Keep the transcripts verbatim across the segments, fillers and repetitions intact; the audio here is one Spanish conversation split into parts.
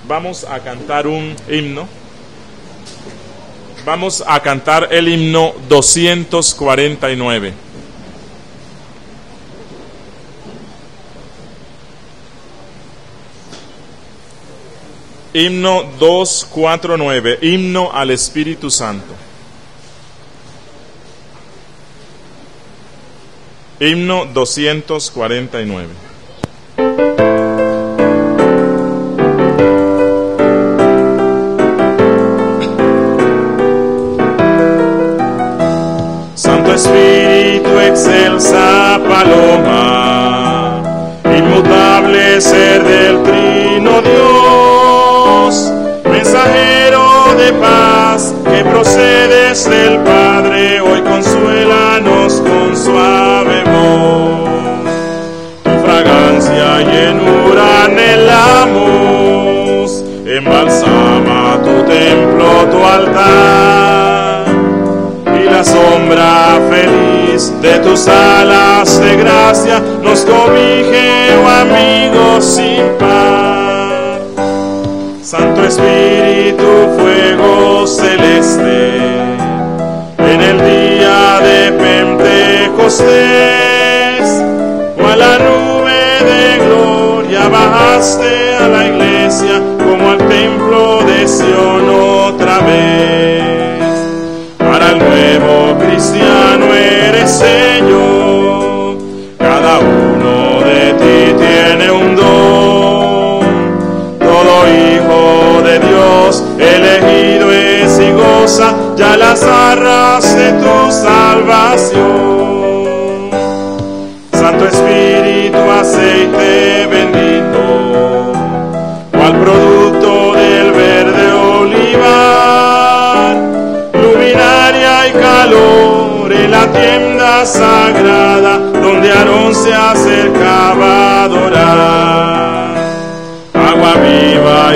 vamos a cantar un himno. Vamos a cantar el himno doscientos cuarenta y nueve. Himno doscientos cuarenta y nueve, himno al Espíritu Santo. Himno doscientos cuarenta y nueve. Santo Espíritu, excelsa paloma, inmutable ser del Trino Dios, mensajero de paz que procedes del Padre, hoy consuélanos con suave voz. Tu fragancia y llenura anhelamos, embalsama tu templo, tu altar, y la sombra feliz de tus alas de gracia nos cobije, oh amigos sin par. Santo Espíritu, fuego celeste, en el día de Pentecostés, cual la nube de gloria bajaste a la iglesia, como al templo de Sion otra vez. Para el nuevo cristiano eres sello, cada uno de ti tiene un don. Todo hijo de Dios elegido es y goza ya las arras de tu salvación. Santo Espíritu, aceite bendito, cual producto del verde olivar, luminaria y calor en la tienda sagrada donde Aarón se acercaba a adorar. Agua viva y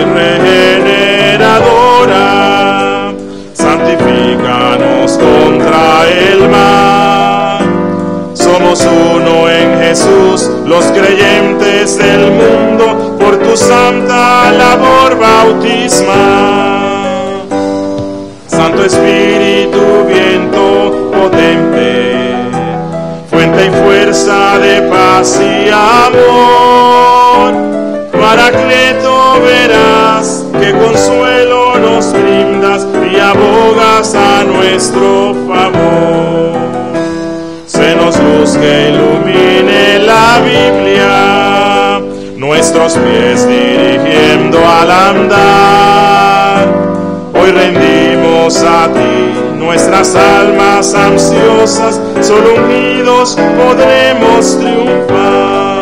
regeneradora, santifícanos contra el mal. Somos uno en Jesús, los creyentes del mundo, por tu santa labor bautismal. Santo Espíritu, viento potente, fuente y fuerza de paz y amor, Paracleto verás, que consuelo nos brindas y abogas a nuestro favor. Senos luz que ilumine la Biblia, nuestros pies dirigiendo al andar. Hoy rendimos a ti nuestras almas ansiosas, solo unidos podremos triunfar.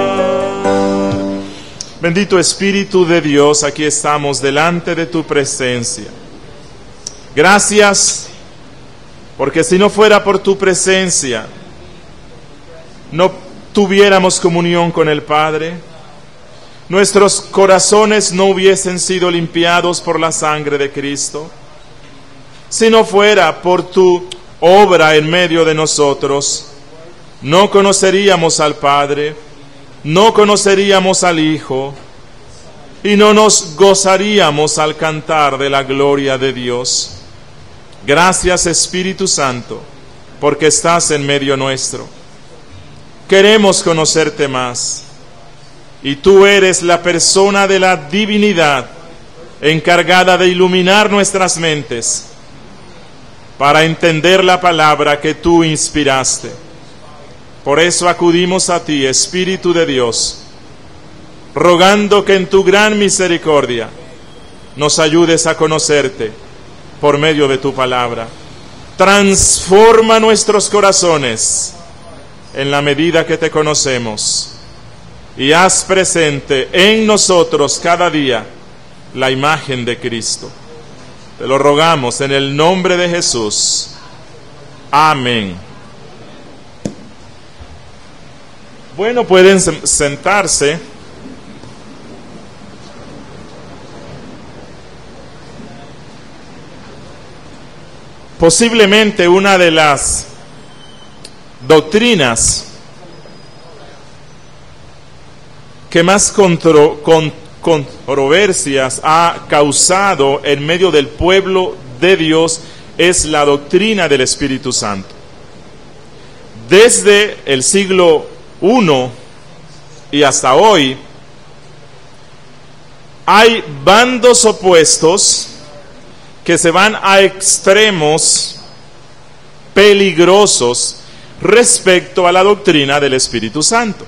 Bendito Espíritu de Dios, aquí estamos delante de tu presencia. Gracias, porque si no fuera por tu presencia, no tuviéramos comunión con el Padre. Nuestros corazones no hubiesen sido limpiados por la sangre de Cristo. Si no fuera por tu obra en medio de nosotros, no conoceríamos al Padre, no conoceríamos al Hijo, y no nos gozaríamos al cantar de la gloria de Dios. Gracias, Espíritu Santo, porque estás en medio nuestro. Queremos conocerte más, y tú eres la persona de la divinidad encargada de iluminar nuestras mentes para entender la palabra que tú inspiraste. Por eso acudimos a ti, Espíritu de Dios, rogando que en tu gran misericordia nos ayudes a conocerte por medio de tu palabra. Transforma nuestros corazones en la medida que te conocemos, y haz presente en nosotros cada día la imagen de Cristo. Te lo rogamos en el nombre de Jesús. Amén. Bueno, pueden sentarse. Posiblemente una de las doctrinas que más contro, con, controversias ha causado en medio del pueblo de Dios es la doctrina del Espíritu Santo. Desde el siglo primero y hasta hoy, hay bandos opuestos que se van a extremos peligrosos respecto a la doctrina del Espíritu Santo.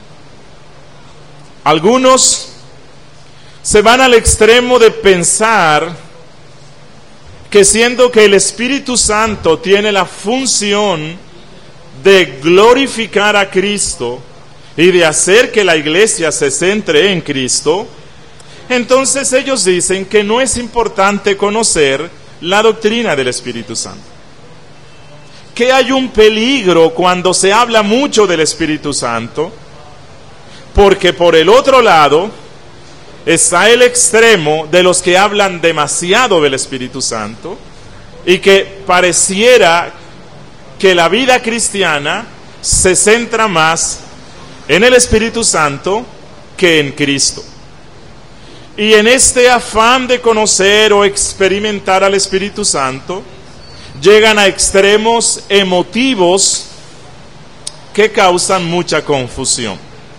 Algunos se van al extremo de pensar que siendo que el Espíritu Santo tiene la función de glorificar a Cristo y de hacer que la iglesia se centre en Cristo, entonces ellos dicen que no es importante conocer la doctrina del Espíritu Santo. Que hay un peligro cuando se habla mucho del Espíritu Santo, porque por el otro lado está el extremo de los que hablan demasiado del Espíritu Santo y que pareciera que la vida cristiana se centra más en el Espíritu Santo que en Cristo. Y en este afán de conocer o experimentar al Espíritu Santo, llegan a extremos emotivos que causan mucha confusión,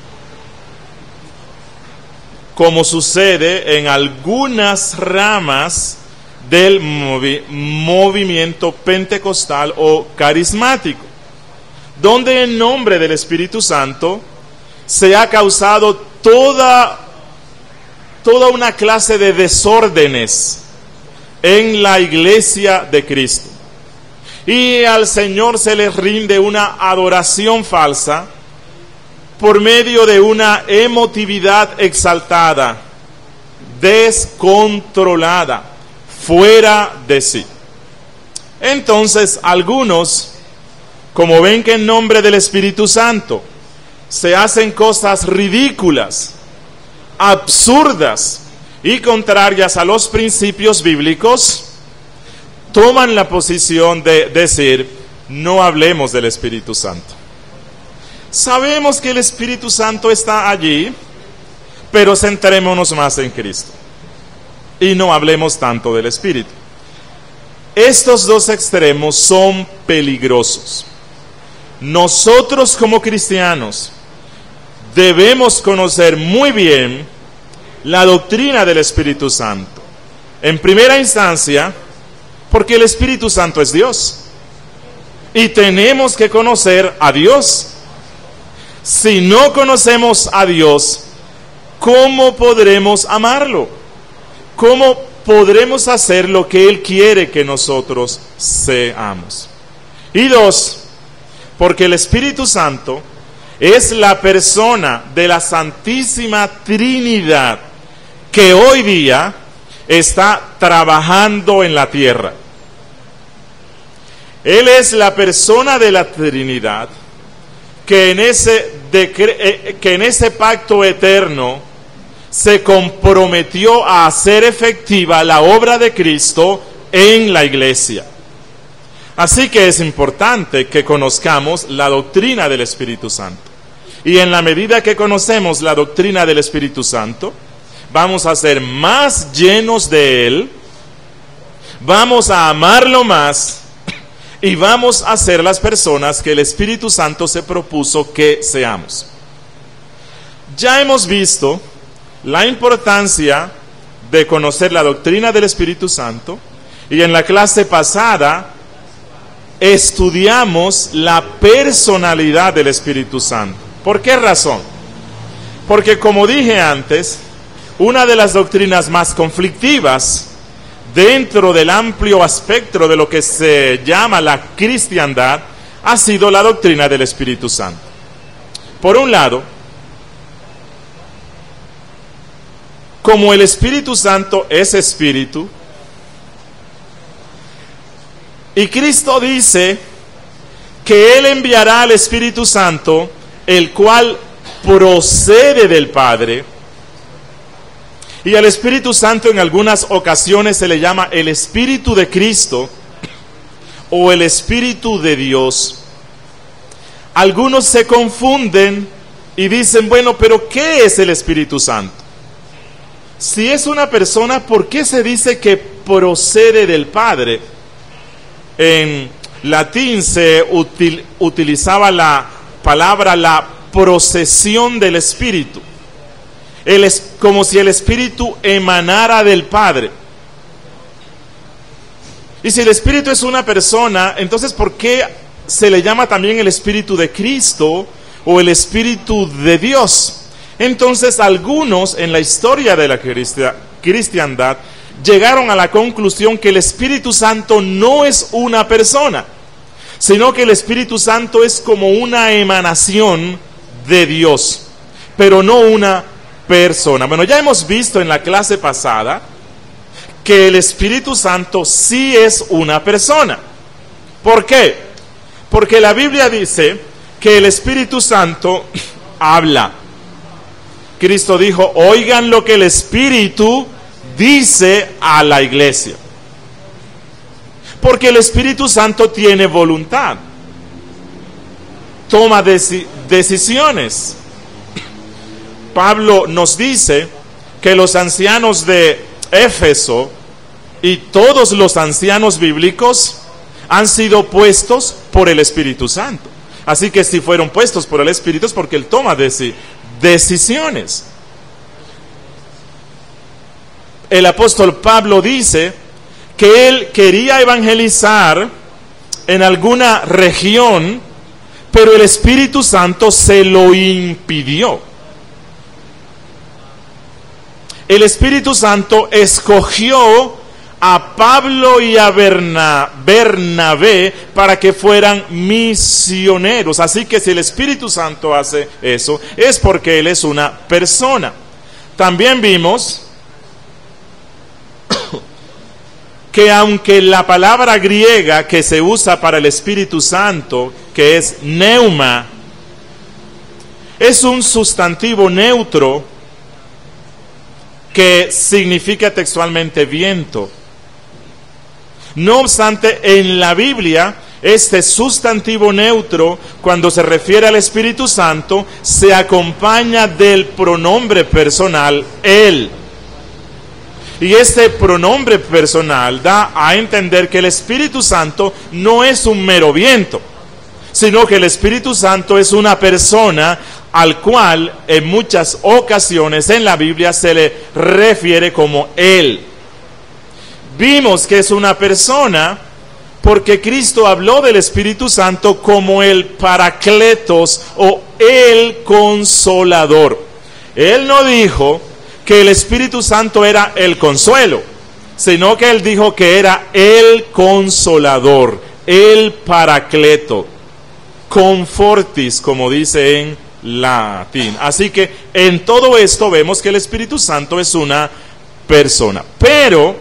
como sucede en algunas ramas del movi- movimiento pentecostal o carismático, donde en nombre del Espíritu Santo se ha causado toda, toda una clase de desórdenes en la iglesia de Cristo. Y al Señor se le rinde una adoración falsa por medio de una emotividad exaltada, descontrolada, fuera de sí. Entonces, algunos, como ven que en nombre del Espíritu Santo se hacen cosas ridículas, absurdas y contrarias a los principios bíblicos, toman la posición de decir, no hablemos del Espíritu Santo. Sabemos que el Espíritu Santo está allí, pero centrémonos más en Cristo y no hablemos tanto del Espíritu. Estos dos extremos son peligrosos. Nosotros como cristianos debemos conocer muy bien la doctrina del Espíritu Santo. En primera instancia, porque el Espíritu Santo es Dios y tenemos que conocer a Dios. Si no conocemos a Dios, ¿cómo podremos amarlo? ¿Cómo podremos hacer lo que Él quiere que nosotros seamos? Y dos, porque el Espíritu Santo es la persona de la Santísima Trinidad que hoy día está trabajando en la tierra. Él es la persona de la Trinidad que en ese, decre- que en ese pacto eterno se comprometió a hacer efectiva la obra de Cristo en la iglesia. Así que es importante que conozcamos la doctrina del Espíritu Santo. Y en la medida que conocemos la doctrina del Espíritu Santo, vamos a ser más llenos de Él, vamos a amarlo más y vamos a ser las personas que el Espíritu Santo se propuso que seamos. Ya hemos visto la importancia de conocer la doctrina del Espíritu Santo y en la clase pasada estudiamos la personalidad del Espíritu Santo. ¿Por qué razón? Porque como dije antes, una de las doctrinas más conflictivas dentro del amplio espectro de lo que se llama la cristiandad ha sido la doctrina del Espíritu Santo. Por un lado, como el Espíritu Santo es espíritu, y Cristo dice que Él enviará al Espíritu Santo, el cual procede del Padre, y al Espíritu Santo en algunas ocasiones se le llama el Espíritu de Cristo o el Espíritu de Dios. Algunos se confunden y dicen, bueno, pero ¿qué es el Espíritu Santo? si es una persona, ¿por qué se dice que procede del Padre? En latín se util, utilizaba la palabra la procesión del Espíritu. El es, como si el Espíritu emanara del Padre. Y si el Espíritu es una persona, entonces ¿por qué se le llama también el Espíritu de Cristo o el Espíritu de Dios? Entonces algunos en la historia de la cristiandad llegaron a la conclusión que el Espíritu Santo no es una persona, sino que el Espíritu Santo es como una emanación de Dios, pero no una persona. Bueno, ya hemos visto en la clase pasada que el Espíritu Santo sí es una persona. ¿Por qué? Porque la Biblia dice que el Espíritu Santo habla. Cristo dijo, oigan lo que el Espíritu dice a la iglesia. Porque el Espíritu Santo tiene voluntad. Toma deci- decisiones. Pablo nos dice que los ancianos de Éfeso y todos los ancianos bíblicos han sido puestos por el Espíritu Santo. Así que si fueron puestos por el Espíritu es porque Él toma deci- decisiones. El apóstol Pablo dice que él quería evangelizar en alguna región, pero el Espíritu Santo se lo impidió. El Espíritu Santo escogió a Pablo y a Berna, Bernabé para que fueran misioneros. Así que si el Espíritu Santo hace eso, es porque Él es una persona. También vimos que aunque la palabra griega que se usa para el Espíritu Santo, que es pneuma, es un sustantivo neutro que significa textualmente viento. No obstante, en la Biblia, este sustantivo neutro, cuando se refiere al Espíritu Santo, se acompaña del pronombre personal, Él. Y este pronombre personal da a entender que el Espíritu Santo no es un mero viento, sino que el Espíritu Santo es una persona al cual en muchas ocasiones en la Biblia se le refiere como Él. Vimos que es una persona porque Cristo habló del Espíritu Santo como el Paracletos o el Consolador. Él no dijo que el Espíritu Santo era el consuelo, sino que Él dijo que era el Consolador, el Paracleto, Confortis, como dice en latín. Así que en todo esto vemos que el Espíritu Santo es una persona. Pero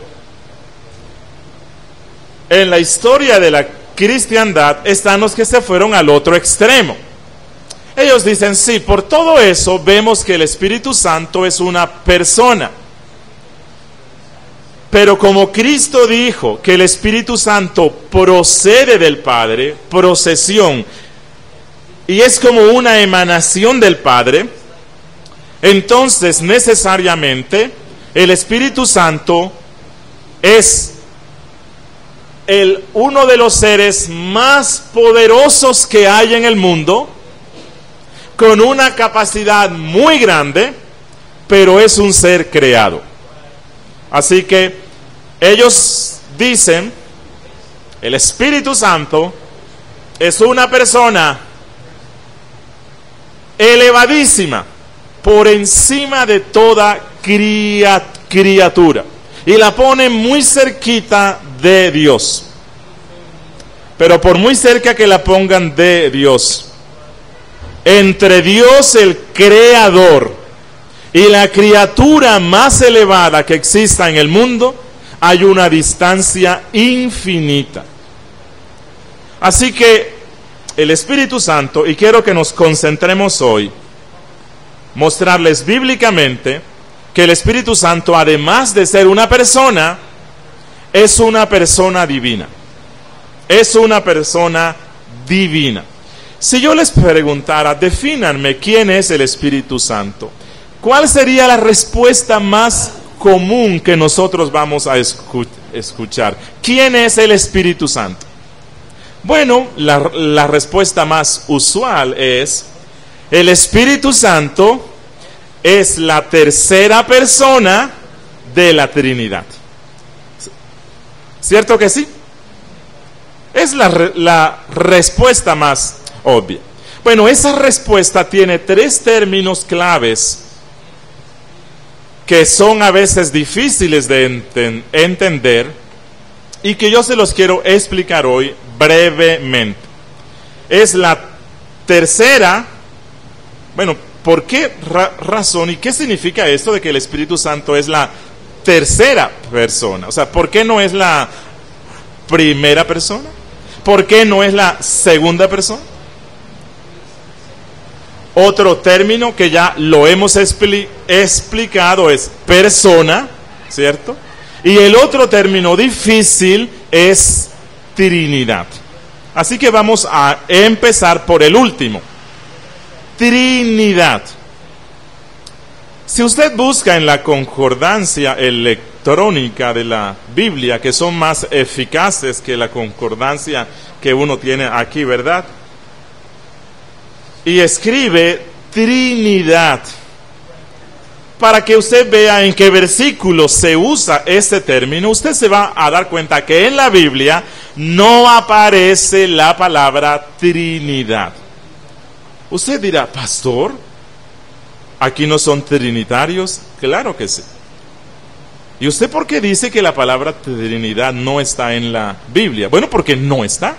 en la historia de la cristiandad están los que se fueron al otro extremo. Ellos dicen, sí, por todo eso vemos que el Espíritu Santo es una persona. Pero como Cristo dijo que el Espíritu Santo procede del Padre, procesión, y es como una emanación del Padre, entonces necesariamente el Espíritu Santo es el, uno de los seres más poderosos que hay en el mundo, con una capacidad muy grande, pero es un ser creado. Así que ellos dicen, el Espíritu Santo es una persona elevadísima, por encima de toda criatura, y la pone muy cerquita de Dios. Pero por muy cerca que la pongan de Dios, entre Dios el Creador y la criatura más elevada que exista en el mundo, hay una distancia infinita. Así que el Espíritu Santo, y quiero que nos concentremos hoy, mostrarles bíblicamente que el Espíritu Santo, además de ser una persona, es una persona divina. Es una persona divina. Si yo les preguntara, defínanme quién es el Espíritu Santo, ¿cuál sería la respuesta más común que nosotros vamos a escu- escuchar. ¿Quién es el Espíritu Santo? Bueno, la, la respuesta más usual es: el Espíritu Santo es la tercera persona de la Trinidad. ¿Cierto que sí? Es la, la respuesta más obvia. Bueno, esa respuesta tiene tres términos claves que son a veces difíciles de enten- entender y que yo se los quiero explicar hoy brevemente. Es la tercera, bueno, ¿por qué ra- razón y qué significa esto de que el Espíritu Santo es la tercera persona? O sea, ¿por qué no es la primera persona? ¿Por qué no es la segunda persona? Otro término que ya lo hemos expli- explicado es persona, ¿cierto? Y el otro término difícil es Trinidad. Así que vamos a empezar por el último. Trinidad. Si usted busca en la concordancia electrónica de la Biblia, que son más eficaces que la concordancia que uno tiene aquí, ¿verdad? Y escribe Trinidad, para que usted vea en qué versículo se usa este término, usted se va a dar cuenta que en la Biblia no aparece la palabra Trinidad. Usted dirá, pastor, ¿aquí no son trinitarios? Claro que sí. ¿Y usted por qué dice que la palabra Trinidad no está en la Biblia? Bueno, porque no está.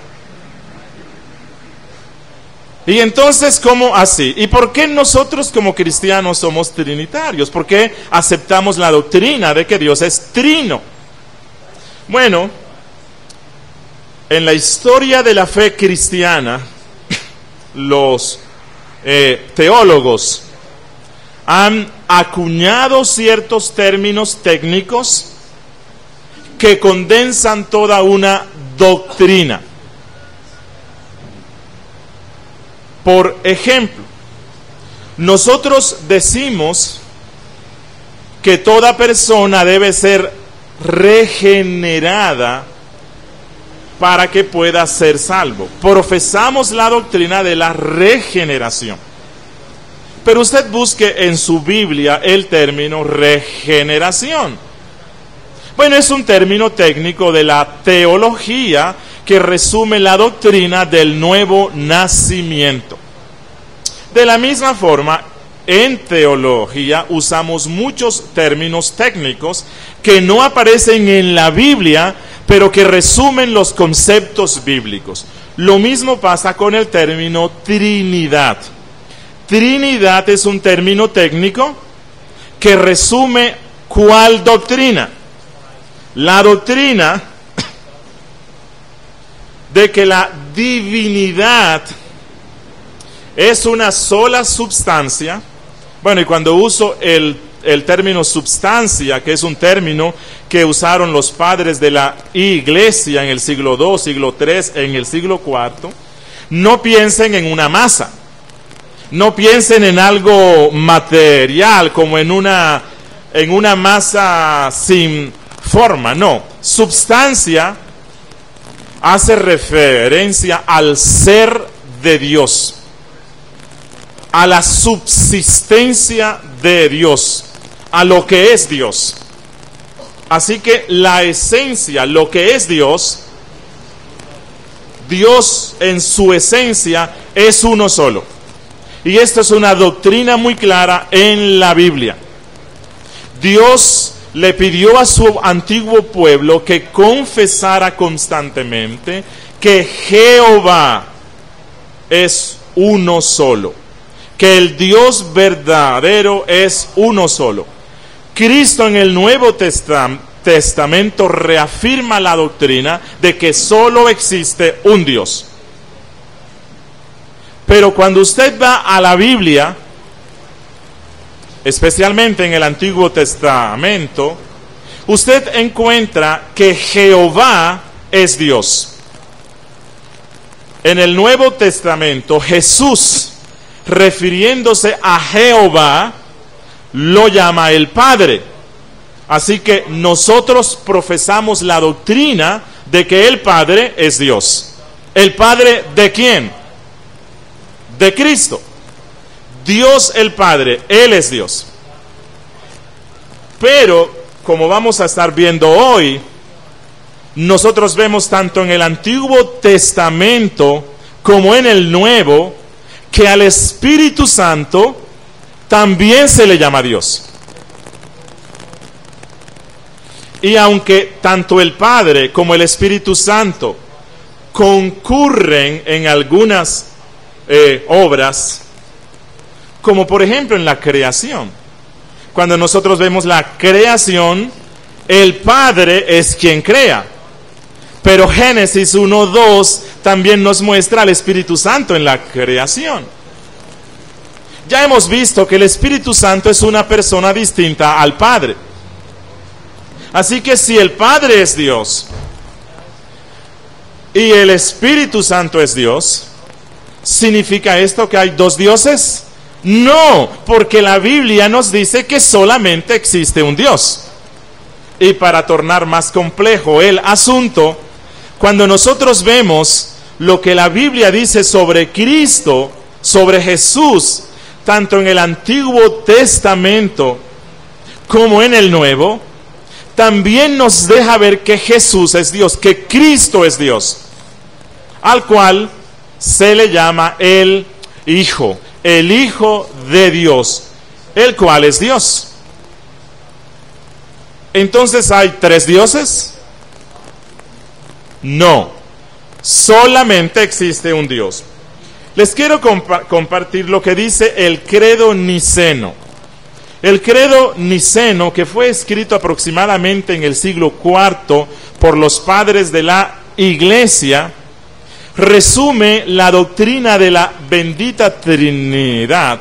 Y entonces, ¿cómo así? ¿Y por qué nosotros como cristianos somos trinitarios? ¿Por qué aceptamos la doctrina de que Dios es trino? Bueno, en la historia de la fe cristiana, los eh, teólogos han acuñado ciertos términos técnicos que condensan toda una doctrina. Por ejemplo, nosotros decimos que toda persona debe ser regenerada para que pueda ser salvo. Profesamos la doctrina de la regeneración. Pero usted busque en su Biblia el término regeneración. Bueno, es un término técnico de la teología que resume la doctrina del nuevo nacimiento. De la misma forma, en teología usamos muchos términos técnicos que no aparecen en la Biblia, pero que resumen los conceptos bíblicos. Lo mismo pasa con el término Trinidad. Trinidad es un término técnico que resume ¿cuál doctrina? La doctrina de que la divinidad es una sola substancia. Bueno, y cuando uso el, el término substancia, que es un término que usaron los padres de la iglesia en el siglo segundo, siglo tercero, en el siglo cuarto, no piensen en una masa, no piensen en algo material, como en una, en una masa sin forma, no. Substancia hace referencia al ser de Dios, a la subsistencia de Dios, a lo que es Dios. Así que la esencia, lo que es Dios, Dios en su esencia es uno solo. Y esta es una doctrina muy clara en la Biblia. Dios le pidió a su antiguo pueblo que confesara constantemente que Jehová es uno solo, que el Dios verdadero es uno solo. Cristo en el Nuevo Testamento reafirma la doctrina de que solo existe un Dios. Pero cuando usted va a la Biblia, especialmente en el Antiguo Testamento, usted encuentra que Jehová es Dios. En el Nuevo Testamento, Jesús, refiriéndose a Jehová, lo llama el Padre. Así que nosotros profesamos la doctrina de que el Padre es Dios. ¿El Padre de quién? De Cristo. Dios el Padre, Él es Dios. Pero, como vamos a estar viendo hoy, nosotros vemos tanto en el Antiguo Testamento como en el Nuevo, que al Espíritu Santo también se le llama Dios. Y aunque tanto el Padre como el Espíritu Santo concurren en algunas eh, obras, como por ejemplo en la creación, cuando nosotros vemos la creación, el Padre es quien crea. Pero Génesis uno dos también nos muestra al Espíritu Santo en la creación. Ya hemos visto que el Espíritu Santo es una persona distinta al Padre. Así que si el Padre es Dios y el Espíritu Santo es Dios, ¿significa esto que hay dos dioses? No, porque la Biblia nos dice que solamente existe un Dios. Y para tornar más complejo el asunto, cuando nosotros vemos lo que la Biblia dice sobre Cristo, sobre Jesús, tanto en el Antiguo Testamento como en el Nuevo, también nos deja ver que Jesús es Dios, que Cristo es Dios, al cual se le llama el Hijo, el Hijo de Dios, el cual es Dios. Entonces, ¿hay tres dioses? No, solamente existe un Dios. Les quiero compa- compartir lo que dice el credo niceno. El credo niceno, que fue escrito aproximadamente en el siglo cuarto por los padres de la Iglesia, resume la doctrina de la bendita Trinidad,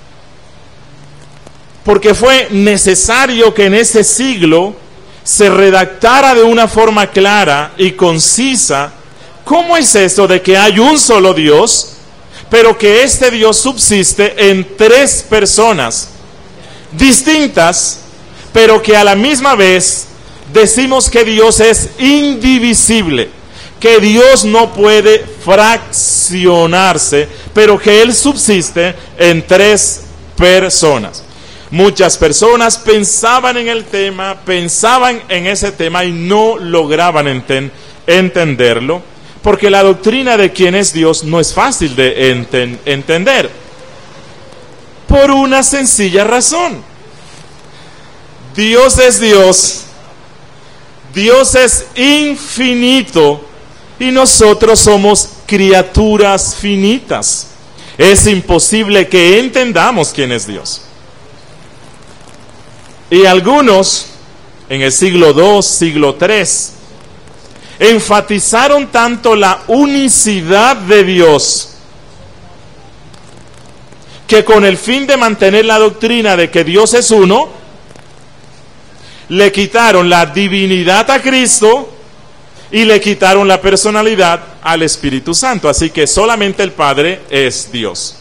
porque fue necesario que en ese siglo se redactara de una forma clara y concisa cómo es eso de que hay un solo Dios, pero que este Dios subsiste en tres personas distintas, pero que a la misma vez decimos que Dios es indivisible, que Dios no puede fraccionarse, pero que Él subsiste en tres personas. Muchas personas pensaban en el tema, pensaban en ese tema y no lograban enten- entenderlo, porque la doctrina de quién es Dios no es fácil de enten- entender. Por una sencilla razón. Dios es Dios, Dios es infinito y nosotros somos criaturas finitas. Es imposible que entendamos quién es Dios. Y algunos, en el siglo dos, siglo tres, enfatizaron tanto la unicidad de Dios, que con el fin de mantener la doctrina de que Dios es uno, le quitaron la divinidad a Cristo y le quitaron la personalidad al Espíritu Santo. Así que solamente el Padre es Dios.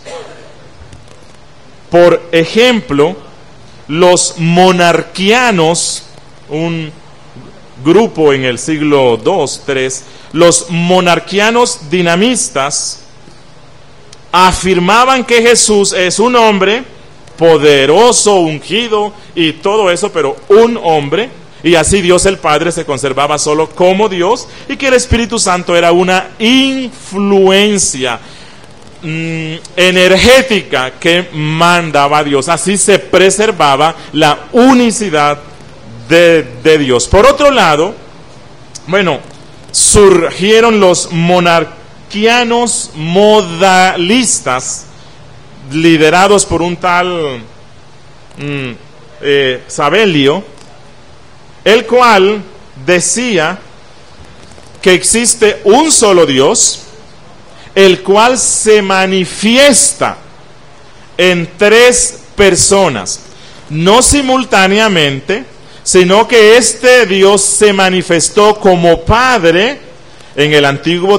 Por ejemplo, los monarquianos, un grupo en el siglo dos, tres, los monarquianos dinamistas afirmaban que Jesús es un hombre poderoso, ungido y todo eso, pero un hombre, y así Dios el Padre se conservaba solo como Dios, y que el Espíritu Santo era una influencia mmm, energética que mandaba a Dios. Así se preservaba la unicidad de, de Dios. Por otro lado, bueno, surgieron los monarquianos modalistas, liderados por un tal mm, eh, Sabelio, el cual decía que existe un solo Dios, el cual se manifiesta en tres personas, no simultáneamente, sino que este Dios se manifestó como Padre en el Antiguo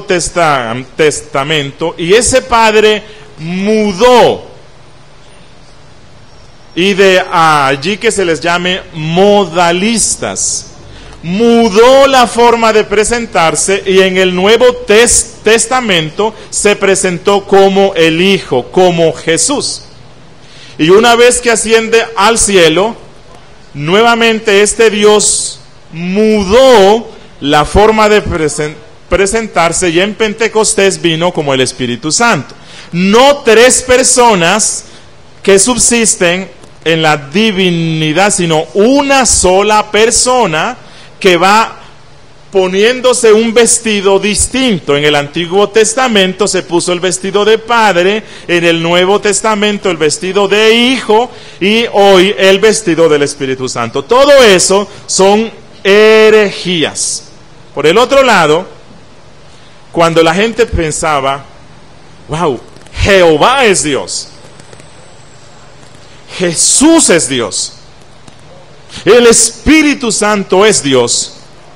Testamento, y ese Padre mudó y de allí que se les llame modalistas. Mudó la forma de presentarse y en el Nuevo tes- Testamento se presentó como el Hijo, como Jesús. Y una vez que asciende al cielo, nuevamente este Dios mudó la forma de presen- presentarse y en Pentecostés vino como el Espíritu Santo. No tres personas que subsisten en la divinidad, sino una sola persona que va poniéndose un vestido distinto. En el Antiguo Testamento se puso el vestido de padre, en el Nuevo Testamento el vestido de hijo y hoy el vestido del Espíritu Santo. Todo eso son herejías. Por el otro lado, cuando la gente pensaba, wow, Jehová es Dios, Jesús es Dios, el Espíritu Santo es Dios,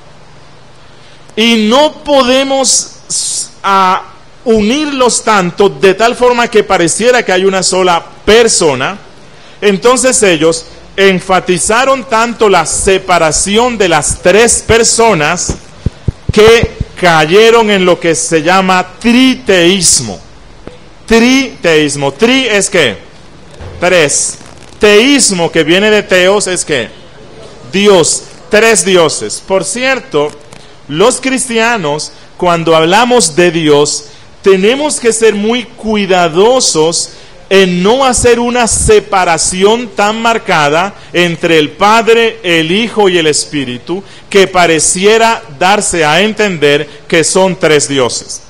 y no podemos a, unirlos tanto de tal forma que pareciera que hay una sola persona, entonces ellos enfatizaron tanto la separación de las tres personas que cayeron en lo que se llama triteísmo. Triteísmo. Tri es ¿qué? Tres. Teísmo, que viene de teos, es ¿qué? Dios. Tres dioses. Por cierto, los cristianos, cuando hablamos de Dios, tenemos que ser muy cuidadosos en no hacer una separación tan marcada entre el Padre, el Hijo y el Espíritu, que pareciera darse a entender que son tres dioses.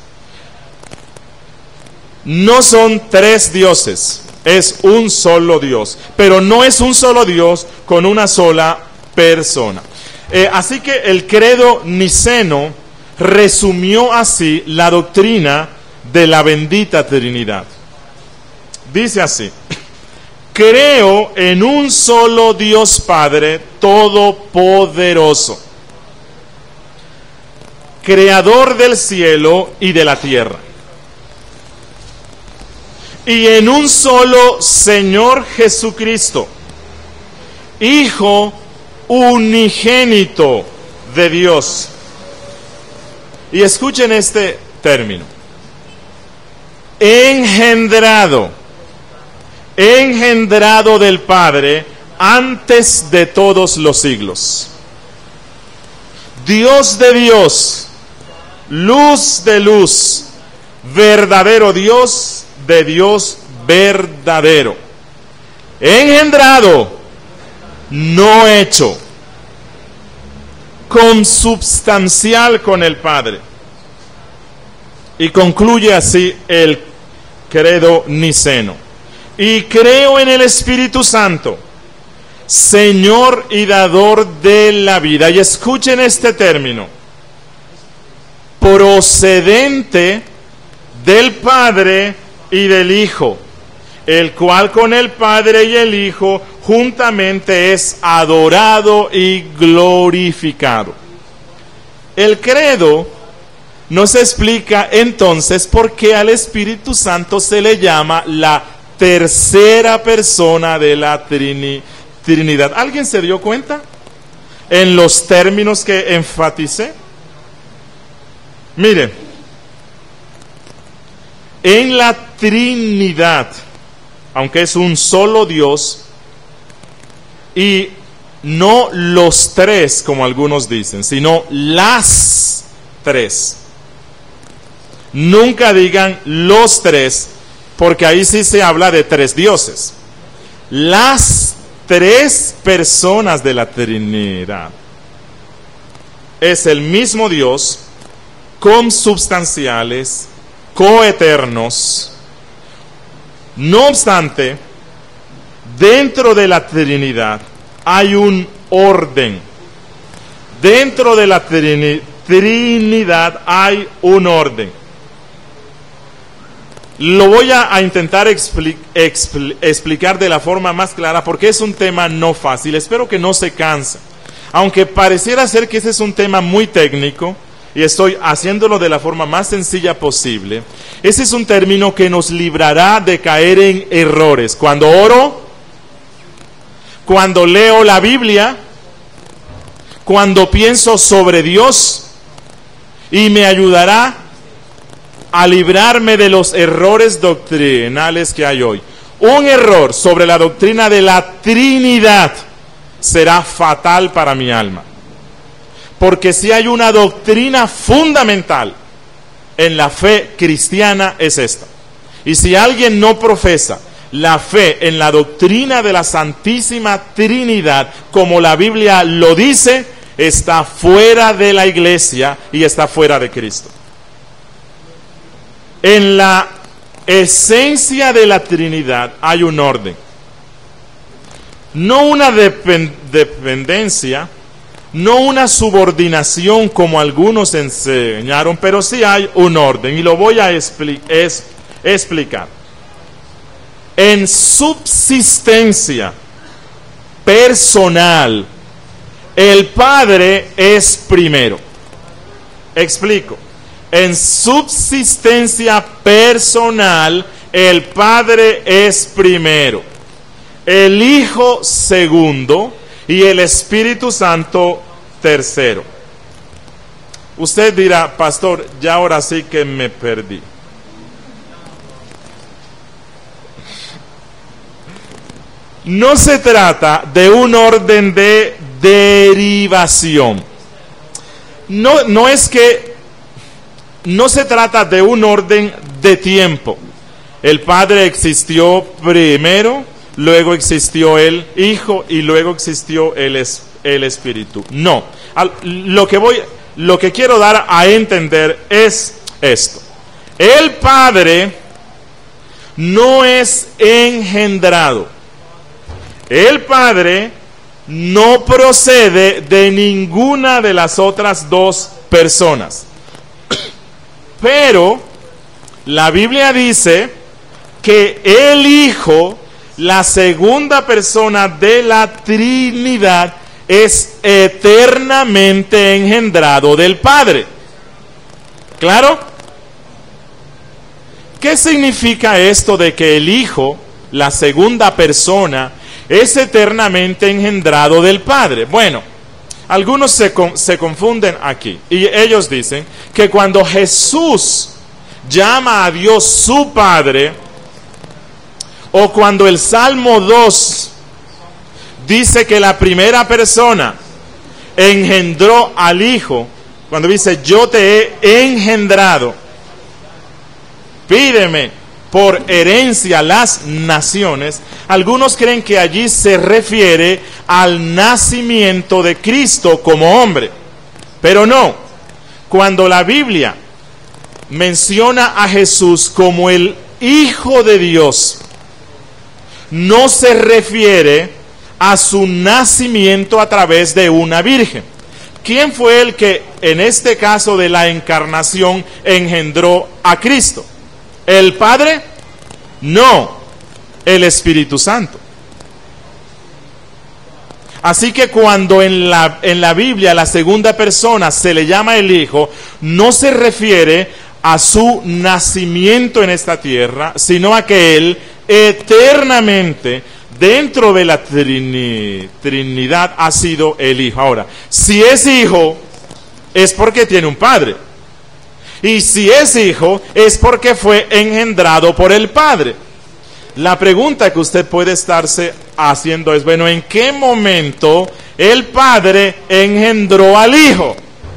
No son tres dioses, es un solo Dios, pero no es un solo Dios con una sola persona. Eh, así que el credo niceno resumió así la doctrina de la bendita Trinidad. Dice así: creo en un solo Dios Padre todopoderoso, creador del cielo y de la tierra, y en un solo Señor Jesucristo, Hijo unigénito de Dios. Y escuchen este término: engendrado, engendrado del Padre antes de todos los siglos. Dios de Dios, luz de luz, verdadero Dios de Dios verdadero. Engendrado, no hecho, consubstancial con el Padre. Y concluye así el credo niceno: y creo en el Espíritu Santo, Señor y dador de la vida. Y escuchen este término: procedente del Padre y del Hijo, el cual con el Padre y el Hijo juntamente es adorado y glorificado. El credo nos explica entonces por qué al Espíritu Santo se le llama la tercera persona de la Trini- Trinidad. ¿Alguien se dio cuenta en los términos que enfaticé? Mire, en la Trinidad, aunque es un solo Dios, y no los tres como algunos dicen, sino las tres. Nunca digan los tres, porque ahí sí se habla de tres dioses. Las tres personas de la Trinidad es el mismo Dios, consubstanciales, coeternos. No obstante, dentro de la Trinidad hay un orden. Dentro de la Trini- Trinidad hay un orden. Lo voy a, a intentar expli- expli- explicar de la forma más clara, porque es un tema no fácil. Espero que no se canse. Aunque pareciera ser que ese es un tema muy técnico, y estoy haciéndolo de la forma más sencilla posible, ese es un término que nos librará de caer en errores. Cuando oro, cuando leo la Biblia, cuando pienso sobre Dios, y me ayudará a librarme de los errores doctrinales que hay hoy. Un error sobre la doctrina de la Trinidad será fatal para mi alma. Porque si hay una doctrina fundamental en la fe cristiana es esta. Y si alguien no profesa la fe en la doctrina de la Santísima Trinidad, como la Biblia lo dice, está fuera de la iglesia y está fuera de Cristo. En la esencia de la Trinidad hay un orden. No una depend- dependencia, no una subordinación como algunos enseñaron, pero sí hay un orden y lo voy a expli- es- explicar. En subsistencia personal, el Padre es primero. Explico. En subsistencia personal, el Padre es primero, el Hijo segundo y el Espíritu Santo tercero. Usted dirá, pastor, ya ahora sí que me perdí. No se trata de un orden de derivación. No, no es que No se trata de un orden de tiempo. El Padre existió primero, luego existió el Hijo y luego existió el, es, el Espíritu. No. Lo que voy, lo que quiero dar a entender es esto. El Padre no es engendrado. El Padre no procede de ninguna de las otras dos personas. Pero la Biblia dice que el Hijo, la segunda persona de la Trinidad, es eternamente engendrado del Padre. ¿Claro? ¿Qué significa esto de que el Hijo, la segunda persona, es eternamente engendrado del Padre? Bueno, algunos se, se confunden aquí y ellos dicen que cuando Jesús llama a Dios su Padre, o cuando el Salmo dos dice que la primera persona engendró al Hijo, cuando dice yo te he engendrado, pídeme por herencia las naciones, algunos creen que allí se refiere al nacimiento de Cristo como hombre. Pero no, cuando la Biblia menciona a Jesús como el Hijo de Dios, no se refiere a su nacimiento a través de una virgen. ¿Quién fue el que en este caso de la encarnación engendró a Cristo? ¿El Padre? No, el Espíritu Santo. Así que cuando en la, en la Biblia la segunda persona se le llama el Hijo, no se refiere a su nacimiento en esta tierra, sino a que Él eternamente dentro de la trini, Trinidad ha sido el Hijo. Ahora, si es Hijo, es porque tiene un Padre. Y si es Hijo, es porque fue engendrado por el Padre. La pregunta que usted puede estarse haciendo es, bueno, ¿en qué momento el Padre engendró al Hijo?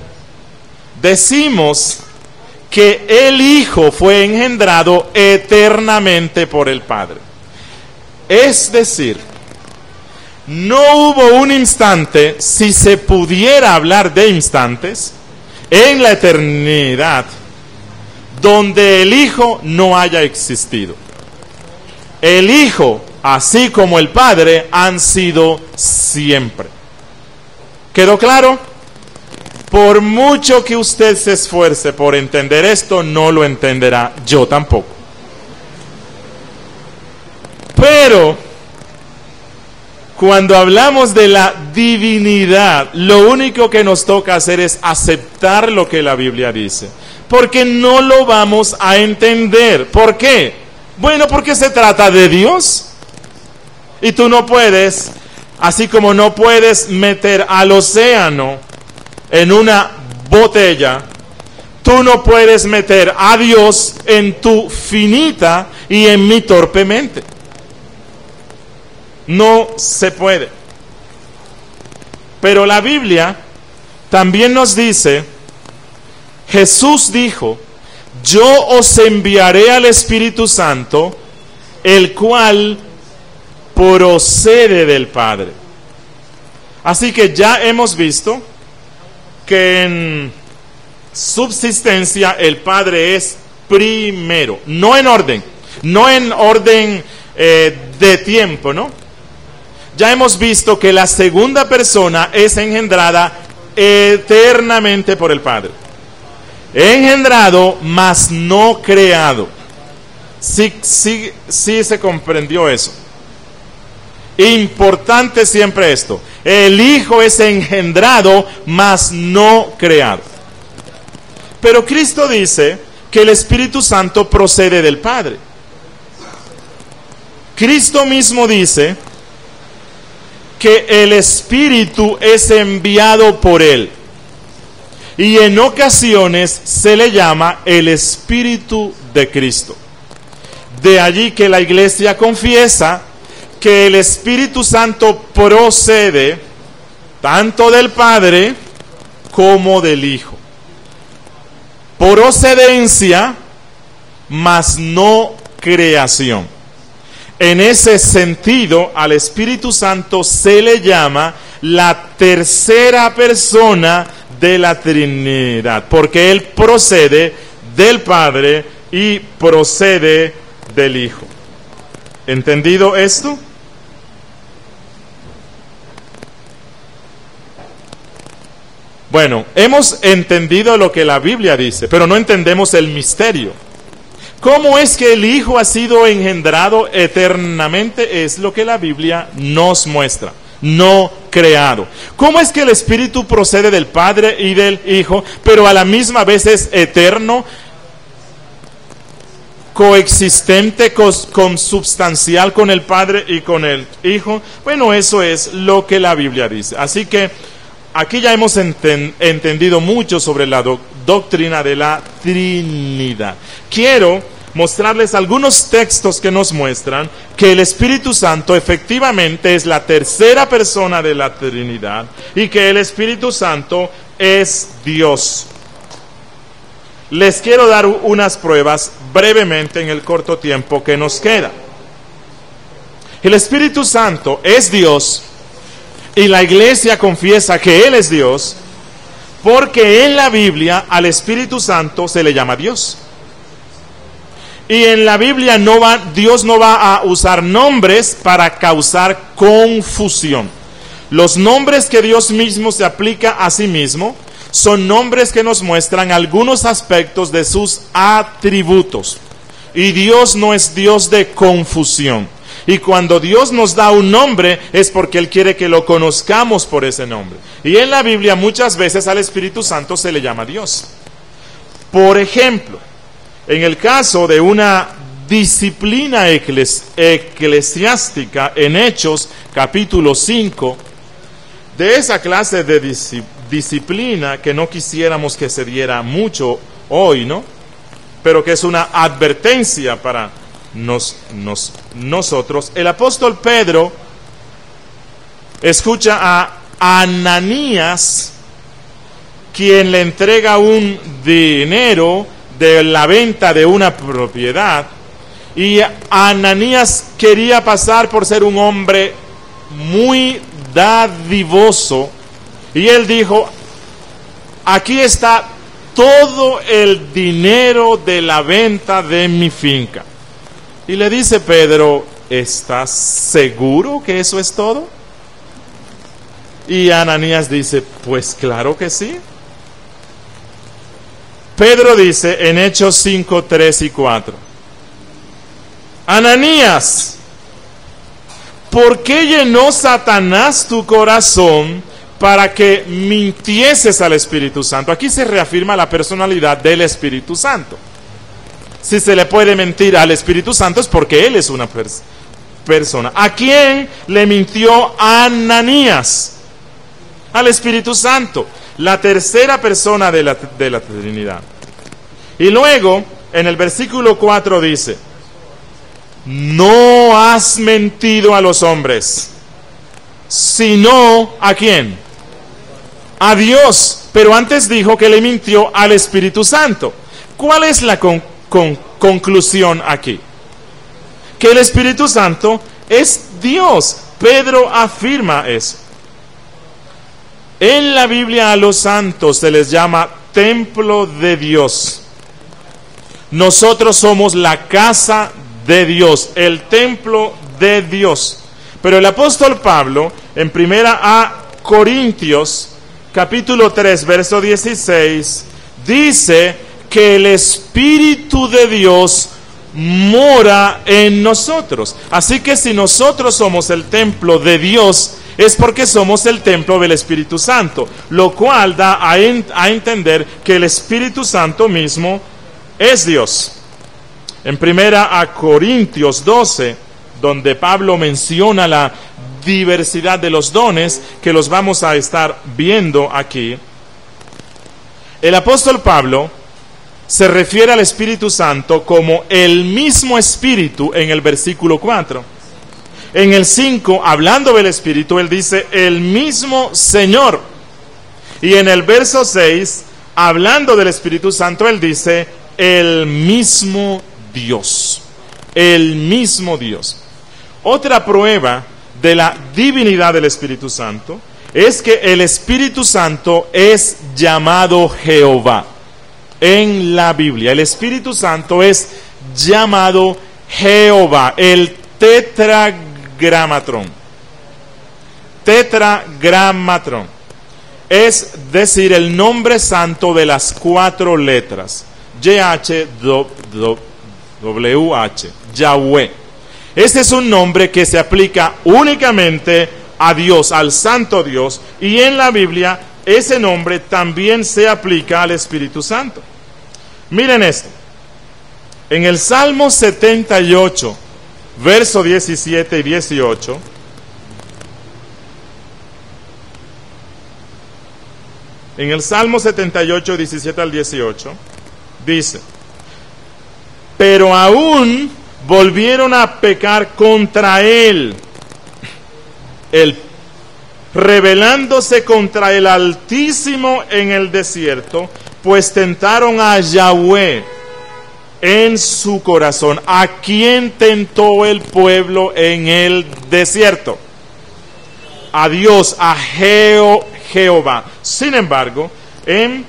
Decimos que el Hijo fue engendrado eternamente por el Padre. Es decir, no hubo un instante, si se pudiera hablar de instantes, en la eternidad, donde el Hijo no haya existido. El Hijo, así como el Padre, han sido siempre. ¿Quedó claro? Por mucho que usted se esfuerce por entender esto, no lo entenderá, yo tampoco. Pero cuando hablamos de la divinidad, lo único que nos toca hacer es aceptar lo que la Biblia dice, porque no lo vamos a entender. ¿Por qué? Bueno, porque se trata de Dios y tú no puedes Así como no puedes meter al océano en una botella, tú no puedes meter a Dios en tu finita y en mi torpe mente. No se puede. Pero la Biblia también nos dice, Jesús dijo, yo os enviaré al Espíritu Santo, el cual procede del Padre. Así que ya hemos visto que en subsistencia el Padre es primero, no en orden, no en orden eh, de tiempo, ¿no? Ya hemos visto que la segunda persona es engendrada eternamente por el Padre. Engendrado, mas no creado. Sí, sí, sí se comprendió eso. Importante siempre esto. El Hijo es engendrado, mas no creado. Pero Cristo dice que el Espíritu Santo procede del Padre. Cristo mismo dice que el Espíritu es enviado por Él. Y en ocasiones se le llama el Espíritu de Cristo. De allí que la Iglesia confiesa que el Espíritu Santo procede tanto del Padre como del Hijo. Procedencia, mas no creación. En ese sentido, al Espíritu Santo se le llama la tercera persona de la Trinidad, porque Él procede del Padre y procede del Hijo. ¿Entendido esto? Bueno, hemos entendido lo que la Biblia dice, pero no entendemos el misterio. ¿Cómo es que el Hijo ha sido engendrado eternamente? Es lo que la Biblia nos muestra, no creado. ¿Cómo es que el Espíritu procede del Padre y del Hijo, pero a la misma vez es eterno, coexistente, consubstancial con el Padre y con el Hijo? Bueno, eso es lo que la Biblia dice. Así que aquí ya hemos enten, entendido mucho sobre la do, doctrina de la Trinidad. Quiero mostrarles algunos textos que nos muestran que el Espíritu Santo efectivamente es la tercera persona de la Trinidad y que el Espíritu Santo es Dios. Les quiero dar unas pruebas brevemente en el corto tiempo que nos queda. El Espíritu Santo es Dios y la Iglesia confiesa que Él es Dios porque en la Biblia al Espíritu Santo se le llama Dios. Y en la Biblia no va, Dios no va a usar nombres para causar confusión. Los nombres que Dios mismo se aplica a sí mismo son nombres que nos muestran algunos aspectos de sus atributos. Y Dios no es Dios de confusión. Y cuando Dios nos da un nombre es porque Él quiere que lo conozcamos por ese nombre. Y en la Biblia muchas veces al Espíritu Santo se le llama Dios. Por ejemplo, en el caso de una disciplina ecles- eclesiástica en Hechos capítulo cinco, de esa clase de dis- disciplina que no quisiéramos que se diera mucho hoy, ¿no? Pero que es una advertencia para nos, nos, nosotros, el apóstol Pedro escucha a Ananías, quien le entrega un dinero de la venta de una propiedad, y Ananías quería pasar por ser un hombre muy dadivoso, y él dijo: aquí está todo el dinero de la venta de mi finca. Y le dice Pedro: ¿estás seguro que eso es todo? Y Ananías dice: pues claro que sí. Pedro dice en Hechos cinco, tres y cuatro: Ananías, ¿por qué llenó Satanás tu corazón para que mintieses al Espíritu Santo? Aquí se reafirma la personalidad del Espíritu Santo. Si se le puede mentir al Espíritu Santo es porque Él es una persona. persona. ¿A quién le mintió Ananías? Al Espíritu Santo, la tercera persona de la, de la Trinidad. Y luego, en el versículo cuatro dice, no has mentido a los hombres, sino ¿a quién? A Dios. Pero antes dijo que le mintió al Espíritu Santo. ¿Cuál es la con, con, conclusión aquí? Que el Espíritu Santo es Dios. Pedro afirma eso. En la Biblia a los santos se les llama templo de Dios. Nosotros somos la casa de Dios, el templo de Dios. Pero el apóstol Pablo, en primera a Corintios, capítulo tres, verso dieciséis, dice que el Espíritu de Dios mora en nosotros. Así que si nosotros somos el templo de Dios, es porque somos el templo del Espíritu Santo, lo cual da a, en, a entender que el Espíritu Santo mismo es Dios. En primera a Corintios doce, donde Pablo menciona la diversidad de los dones, que los vamos a estar viendo aquí, el apóstol Pablo se refiere al Espíritu Santo como el mismo Espíritu en el versículo cuatro. En el cinco, hablando del Espíritu, él dice el mismo Señor. Y en el verso seis, hablando del Espíritu Santo, él dice el mismo Dios. El mismo Dios. Otra prueba de la divinidad del Espíritu Santo es que el Espíritu Santo es llamado Jehová. En la Biblia, el Espíritu Santo es llamado Jehová, el tetragramatrón. Tetragramatrón. Es decir, el nombre santo de las cuatro letras. Y H W H. Yahweh. Este es un nombre que se aplica únicamente a Dios, al Santo Dios. Y en la Biblia, ese nombre también se aplica al Espíritu Santo. Miren esto. En el Salmo setenta y ocho, verso diecisiete y dieciocho, en el Salmo setenta y ocho, diecisiete al dieciocho, dice, pero aún volvieron a pecar contra él, el, rebelándose contra el Altísimo en el desierto, pues tentaron a Yahweh en su corazón. ¿A quién tentó el pueblo en el desierto? A Dios, a Jeo, Jehová. Sin embargo, en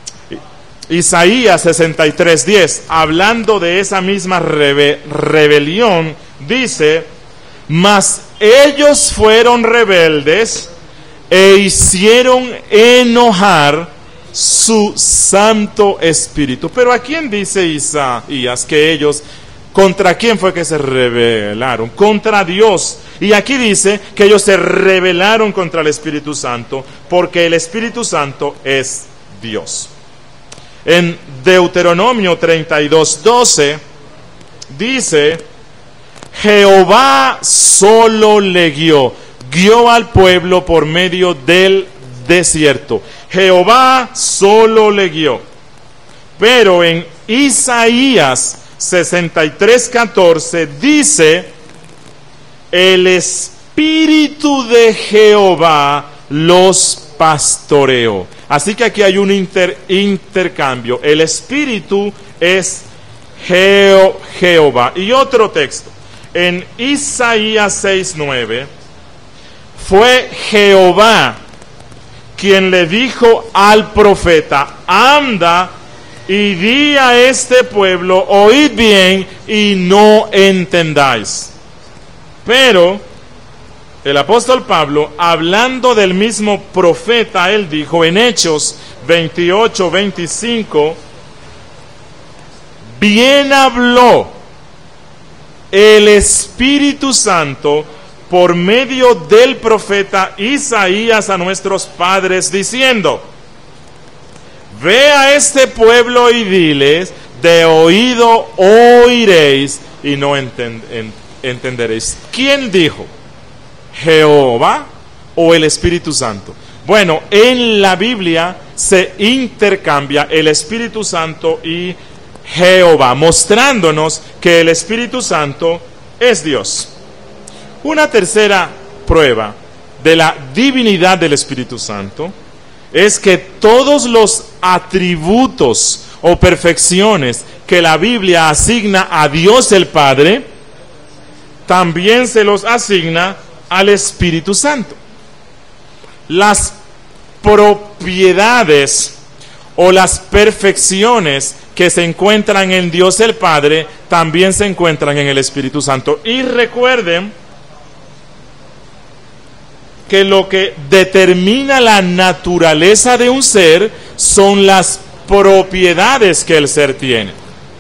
Isaías sesenta y tres, diez, hablando de esa misma rebe, rebelión, dice, mas ellos fueron rebeldes e hicieron enojar su Santo Espíritu. Pero ¿a quién dice Isaías que ellos, contra quién fue que se rebelaron? Contra Dios. Y aquí dice que ellos se rebelaron contra el Espíritu Santo, porque el Espíritu Santo es Dios. En Deuteronomio treinta y dos, doce, dice, Jehová solo le guió, guió al pueblo por medio del desierto. Jehová solo le guió. Pero en Isaías sesenta y tres, catorce dice, el Espíritu de Jehová los pastoreó. Así que aquí hay un inter, intercambio. El Espíritu es Jeo, Jehová. Y otro texto, en Isaías seis, nueve, fue Jehová quien le dijo al profeta, anda y di a este pueblo, oíd bien y no entendáis. Pero el apóstol Pablo, hablando del mismo profeta, él dijo en Hechos veintiocho, veinticinco, bien habló el Espíritu Santo por medio del profeta Isaías a nuestros padres, diciendo, ve a este pueblo y diles, de oído oiréis y no enten, en, entenderéis. ¿Quién dijo? ¿Jehová o el Espíritu Santo? Bueno, en la Biblia se intercambia el Espíritu Santo y Jehová, mostrándonos que el Espíritu Santo es Dios. Una tercera prueba de la divinidad del Espíritu Santo es que todos los atributos o perfecciones que la Biblia asigna a Dios el Padre, también se los asigna al Espíritu Santo. Las propiedades o las perfecciones que se encuentran en Dios el Padre, también se encuentran en el Espíritu Santo. Y recuerden que lo que determina la naturaleza de un ser son las propiedades que el ser tiene.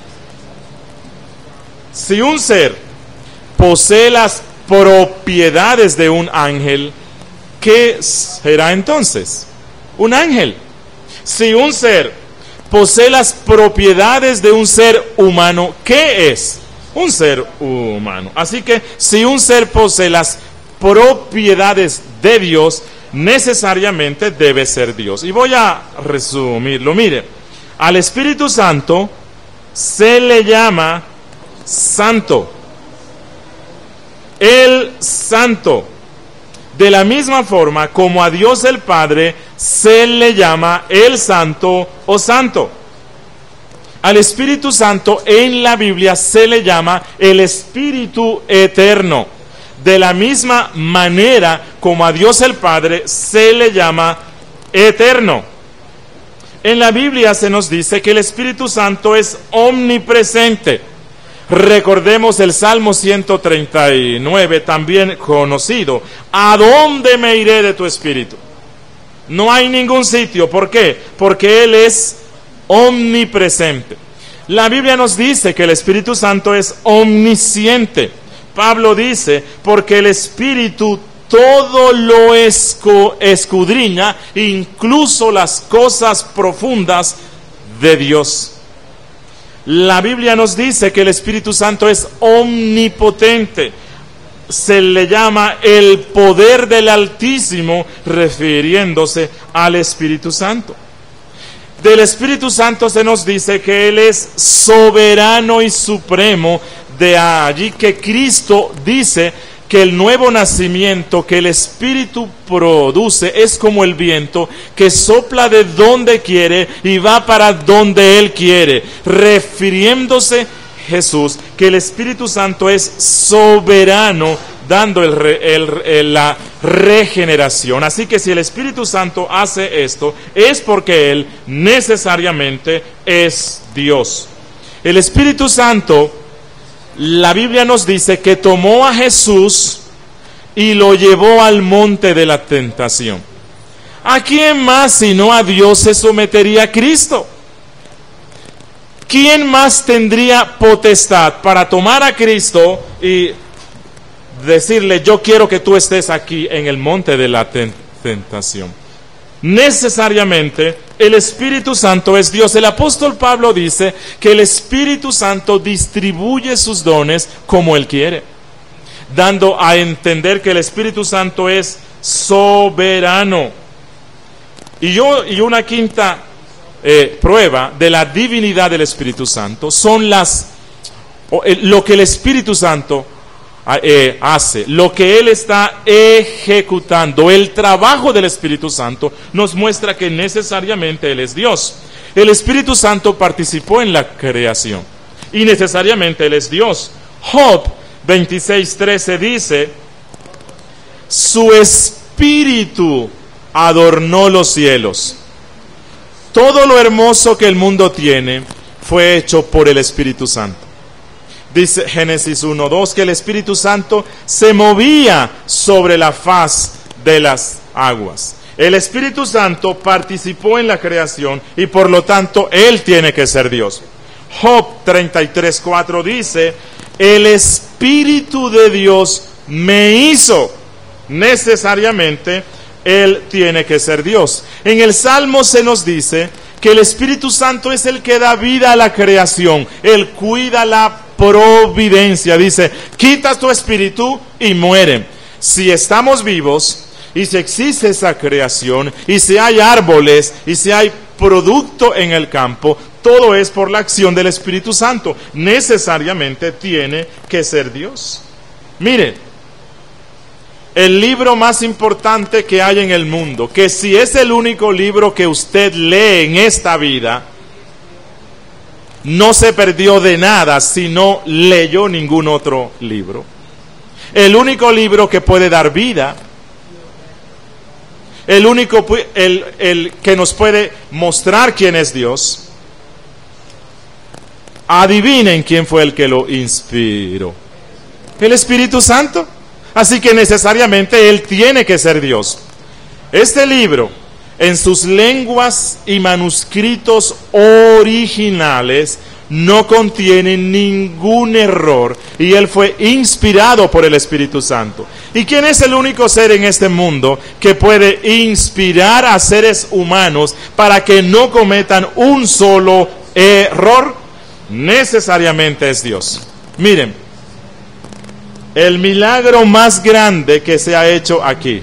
Si un ser posee las propiedades de un ángel, ¿qué será entonces? Un ángel. Si un ser posee las propiedades de un ser humano, ¿qué es? Un ser humano. Así que si un ser posee las propiedades de Dios, necesariamente debe ser Dios. Y voy a resumirlo. Mire, al Espíritu Santo se le llama santo. El santo. De la misma forma como a Dios el Padre se le llama el santo o santo. Al Espíritu Santo en la Biblia se le llama el Espíritu eterno. De la misma manera como a Dios el Padre se le llama eterno. En la Biblia se nos dice que el Espíritu Santo es omnipresente. Recordemos el Salmo ciento treinta y nueve, también conocido. ¿A dónde me iré de tu Espíritu? No hay ningún sitio. ¿Por qué? Porque Él es omnipresente. La Biblia nos dice que el Espíritu Santo es omnisciente. Pablo dice, porque el Espíritu todo lo escudriña, incluso las cosas profundas de Dios. La Biblia nos dice que el Espíritu Santo es omnipotente. Se le llama el poder del Altísimo, refiriéndose al Espíritu Santo. Del Espíritu Santo se nos dice que Él es soberano y supremo. De allí que Cristo dice que el nuevo nacimiento que el Espíritu produce es como el viento que sopla de donde quiere y va para donde Él quiere, refiriéndose Jesús que el Espíritu Santo es soberano, dando el, el, el, la regeneración. Así que si el Espíritu Santo hace esto, es porque Él necesariamente es Dios. El Espíritu Santo, la Biblia nos dice que tomó a Jesús y lo llevó al monte de la tentación. ¿A quién más sino a Dios se sometería a Cristo? ¿Quién más tendría potestad para tomar a Cristo y decirle, yo quiero que tú estés aquí en el monte de la tentación? Necesariamente el Espíritu Santo es Dios. El apóstol Pablo dice que el Espíritu Santo distribuye sus dones como Él quiere, dando a entender que el Espíritu Santo es soberano. Y yo y una quinta eh, prueba de la divinidad del Espíritu Santo son las eh, lo que el Espíritu Santo Eh, hace, lo que Él está ejecutando. El trabajo del Espíritu Santo nos muestra que necesariamente Él es Dios. El Espíritu Santo participó en la creación y necesariamente Él es Dios. Job veintiséis trece dice, su Espíritu adornó los cielos. Todo lo hermoso que el mundo tiene fue hecho por el Espíritu Santo. Dice Génesis uno dos que el Espíritu Santo se movía sobre la faz de las aguas. El Espíritu Santo participó en la creación y por lo tanto Él tiene que ser Dios. Job treinta y tres cuatro dice, el Espíritu de Dios me hizo. Necesariamente Él tiene que ser Dios. En el Salmo se nos dice que el Espíritu Santo es el que da vida a la creación. Él cuida la providencia. Dice, quitas tu espíritu y mueren. Si estamos vivos y si existe esa creación y si hay árboles y si hay producto en el campo, todo es por la acción del Espíritu Santo. Necesariamente tiene que ser Dios. Mire, el libro más importante que hay en el mundo, que si es el único libro que usted lee en esta vida, no se perdió de nada si no leyó ningún otro libro. El único libro que puede dar vida, el único el, el que nos puede mostrar quién es Dios. Adivinen quién fue el que lo inspiró. El Espíritu Santo. Así que necesariamente Él tiene que ser Dios. Este libro, en sus lenguas y manuscritos originales, no contiene ningún error. Y Él fue inspirado por el Espíritu Santo. ¿Y quién es el único ser en este mundo que puede inspirar a seres humanos para que no cometan un solo error? Necesariamente es Dios. Miren, el milagro más grande que se ha hecho aquí,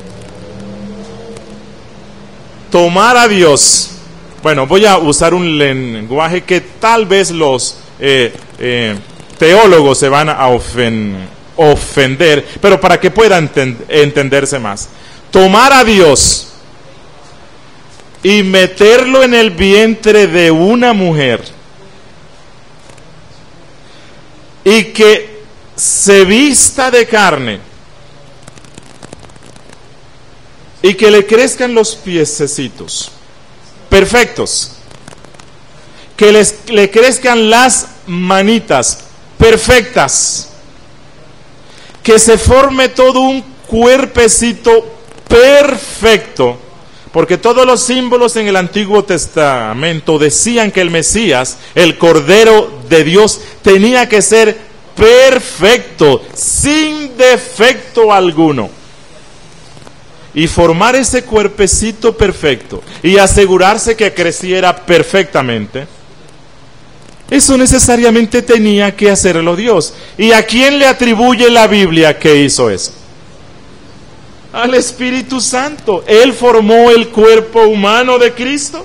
tomar a Dios. Bueno, voy a usar un lenguaje que tal vez los eh, eh, teólogos se van a ofen, ofender, pero para que pueda enten, entenderse más. Tomar a Dios y meterlo en el vientre de una mujer y que se vista de carne y que le crezcan los piececitos perfectos, que les, le crezcan las manitas perfectas, que se forme todo un cuerpecito perfecto, porque todos los símbolos en el Antiguo Testamento decían que el Mesías, el Cordero de Dios, tenía que ser perfecto, sin defecto alguno. Y formar ese cuerpecito perfecto y asegurarse que creciera perfectamente, eso necesariamente tenía que hacerlo Dios. ¿Y a quién le atribuye la Biblia que hizo eso? Al Espíritu Santo. Él formó el cuerpo humano de Cristo.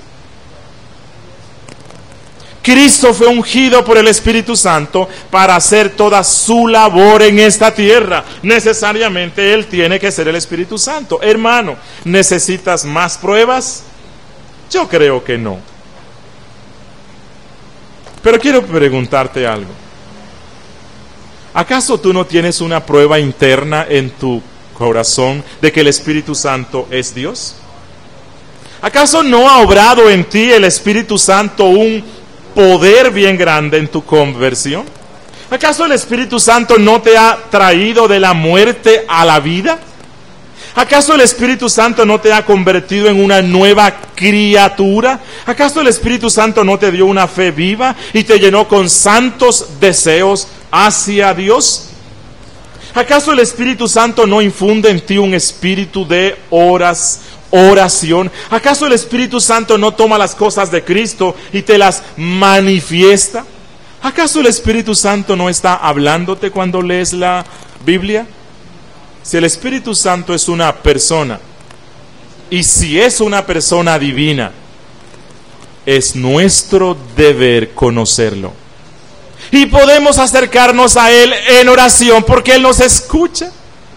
Cristo fue ungido por el Espíritu Santo para hacer toda su labor en esta tierra. Necesariamente Él tiene que ser el Espíritu Santo. Hermano, ¿necesitas más pruebas? Yo creo que no. Pero quiero preguntarte algo. ¿Acaso tú no tienes una prueba interna en tu corazón de que el Espíritu Santo es Dios? ¿Acaso no ha obrado en ti el Espíritu Santo un poder bien grande en tu conversión? ¿Acaso el Espíritu Santo no te ha traído de la muerte a la vida? ¿Acaso el Espíritu Santo no te ha convertido en una nueva criatura? ¿Acaso el Espíritu Santo no te dio una fe viva y te llenó con santos deseos hacia Dios? ¿Acaso el Espíritu Santo no infunde en ti un espíritu de horas, oración? ¿Acaso el Espíritu Santo no toma las cosas de Cristo y te las manifiesta? ¿Acaso el Espíritu Santo no está hablándote cuando lees la Biblia? Si el Espíritu Santo es una persona, y si es una persona divina, es nuestro deber conocerlo. Y podemos acercarnos a Él en oración porque Él nos escucha.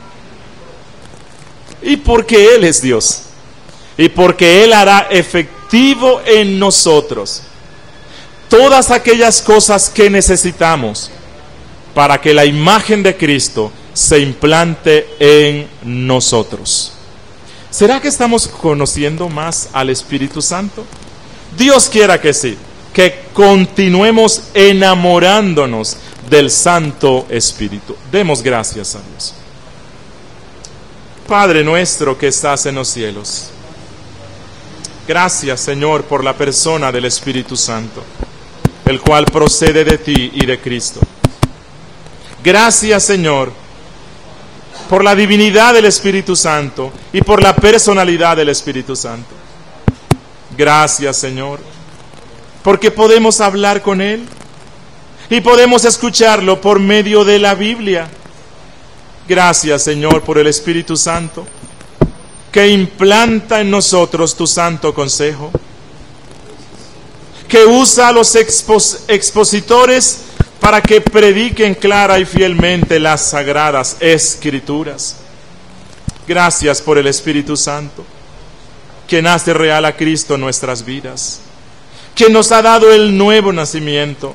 Y porque Él es Dios. Y porque Él hará efectivo en nosotros todas aquellas cosas que necesitamos para que la imagen de Cristo se implante en nosotros. ¿Será que estamos conociendo más al Espíritu Santo? Dios quiera que sí, que continuemos enamorándonos del Santo Espíritu. Demos gracias a Dios. Padre nuestro que estás en los cielos, gracias, Señor, por la persona del Espíritu Santo, el cual procede de ti y de Cristo. Gracias, Señor, por la divinidad del Espíritu Santo y por la personalidad del Espíritu Santo. Gracias, Señor, porque podemos hablar con Él. Y podemos escucharlo por medio de la Biblia. Gracias, Señor, por el Espíritu Santo, que implanta en nosotros tu santo consejo, que usa a los expos- expositores para que prediquen clara y fielmente las sagradas Escrituras. Gracias por el Espíritu Santo, que nace real a Cristo en nuestras vidas, que nos ha dado el nuevo nacimiento,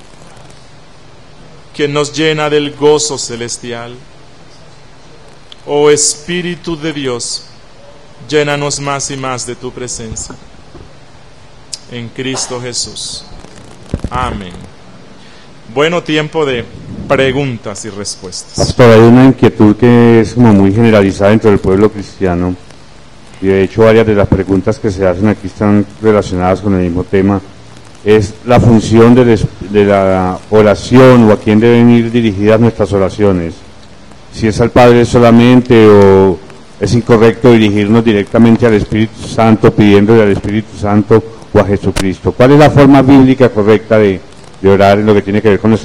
que nos llena del gozo celestial. Oh Espíritu de Dios, llénanos más y más de tu presencia. En Cristo Jesús. Amén. Bueno, tiempo de preguntas y respuestas. Pero hay una inquietud que es como muy generalizada dentro del pueblo cristiano, y de hecho varias de las preguntas que se hacen aquí están relacionadas con el mismo tema. Es la función de, des, de la oración, o a quién deben ir dirigidas nuestras oraciones. Si es al Padre solamente, o es incorrecto dirigirnos directamente al Espíritu Santo, pidiéndole al Espíritu Santo o a Jesucristo. ¿Cuál es la forma bíblica correcta de, de orar en lo que tiene que ver con nuestra